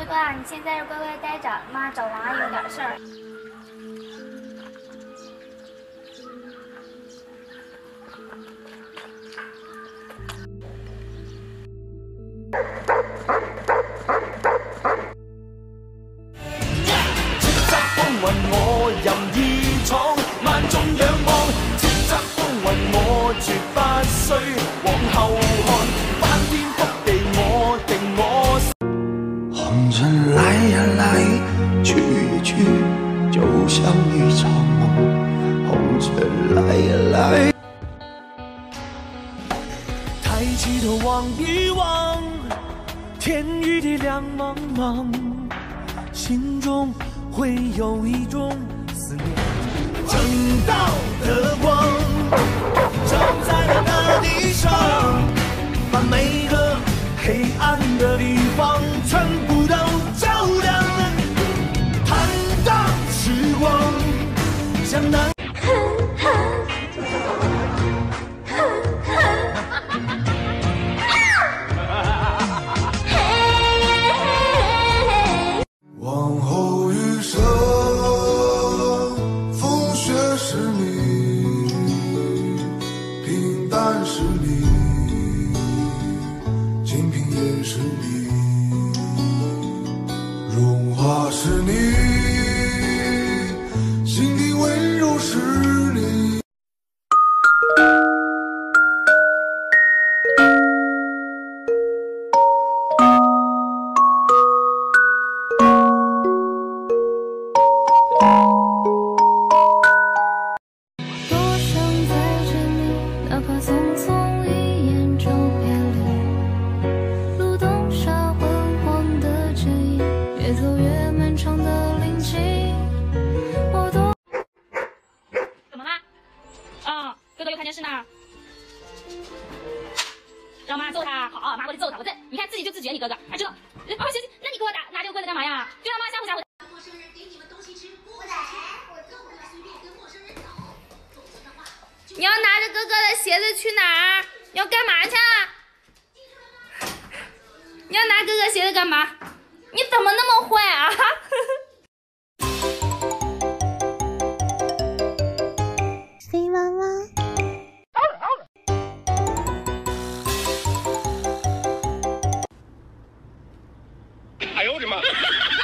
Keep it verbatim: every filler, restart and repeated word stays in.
哥啊，你先在这乖乖待着，妈找王阿姨有点事儿。 叱咤風雲我任意闖，萬眾仰望。叱咤風雲我絕不需往後看，翻天覆地我定我。 紅塵來呀來，去呀去，就像一場夢。紅塵來呀來。 抬起頭望一望，天與地兩茫茫，心中會有一種思念。正道的光照在了大地上，把每個黑暗的地方全部都照亮。坦蕩時光，向南。 往后余生，风雪是你，平淡是你，清贫也是你，荣华是你，心底温柔是你。 多想再见你，哪怕匆匆一眼就别离。路灯下昏黄的剪影，越走越漫长的林径。我都怎么啦？啊、哦，哥哥又看电视呢。让妈揍他，好，妈过去揍他。我这你看自己就自觉，你哥哥，哎，知道。哦，行行，那你给我打拿这个棍子干嘛呀？就让妈吓唬吓唬。 陌生人给你们东西吃，不来，我就不能随便跟陌生人走。否则的话， 你要拿着哥哥的鞋子去哪儿？你要干嘛去啊？你要拿哥哥鞋子干嘛？你怎么那么坏啊？ 飞妈妈。 哎呦我的妈！